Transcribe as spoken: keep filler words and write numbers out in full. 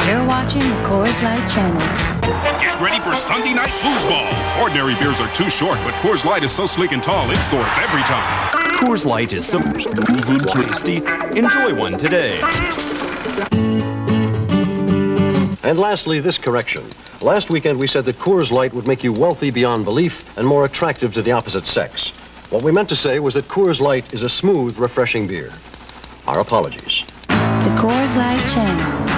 You're watching the Coors Light Channel. Get ready for Sunday Night Foosball. Ordinary beers are too short, but Coors Light is so sleek and tall, it scores every time. Coors Light is so smooth and tasty. Enjoy one today. And lastly, this correction. Last weekend we said that Coors Light would make you wealthy beyond belief and more attractive to the opposite sex. What we meant to say was that Coors Light is a smooth, refreshing beer. Our apologies. The Coors Light Channel.